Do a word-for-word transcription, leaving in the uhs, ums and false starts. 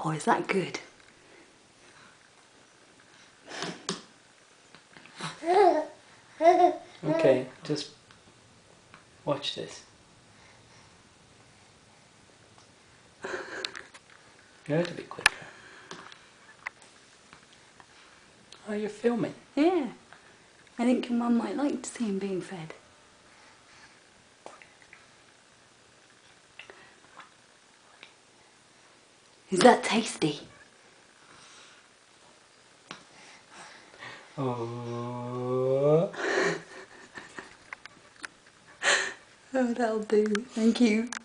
Oh, is that good? Okay, just watch this. Go a little bit quicker. Oh, you're filming? Yeah. I think your mum might like to see him being fed. Is that tasty? Oh. Oh, that'll do. Thank you.